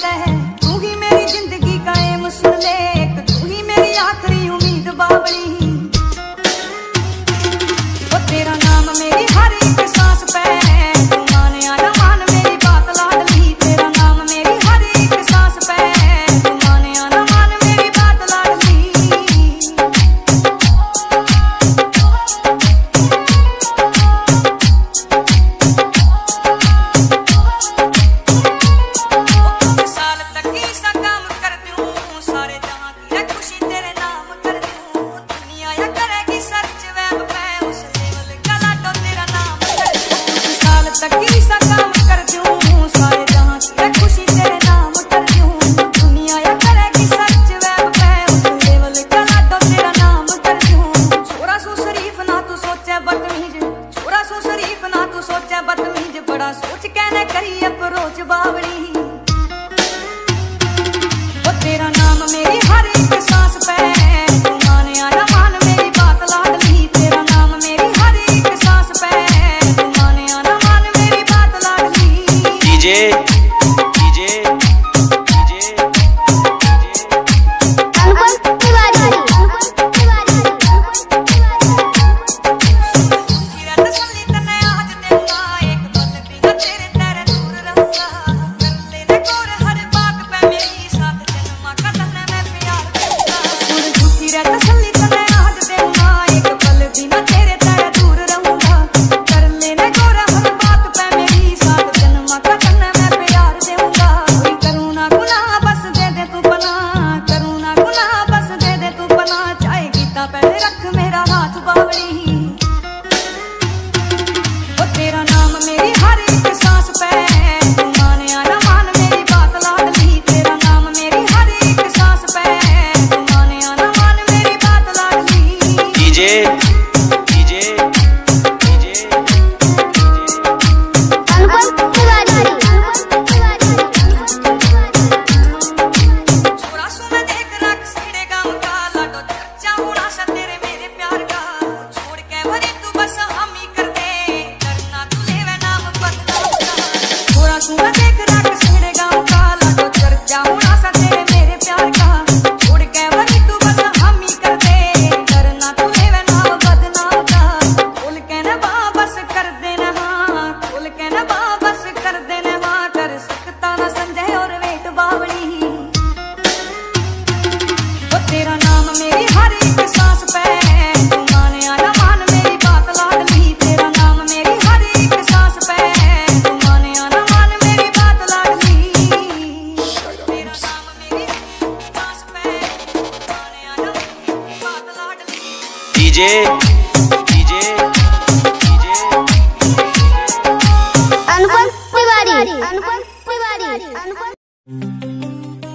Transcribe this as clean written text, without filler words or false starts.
कहता है तू ही मेरी जिंदगी का एम सुन ले, तू ही मेरी आखिरी उम्मीद बावली। वो तेरा नाम मेरी हर एक सांस पे, तू माने या ना मान मेरी बात लाडली। तेरा नाम मेरी हर एक सांस पे, तू माने या ना मान मेरी बात लाडली। बदतमीज बड़ा सोच कहने करी अप्रोच बावली। वो तेरा नाम मेरी हर एक सांस पे, तू माने या ना मान मेरी बात लाडली। तेरा नाम मेरी हर एक सांस पे, तू माने या ना मान मेरी बात लाडली। डीजे अनुपम तिवारी।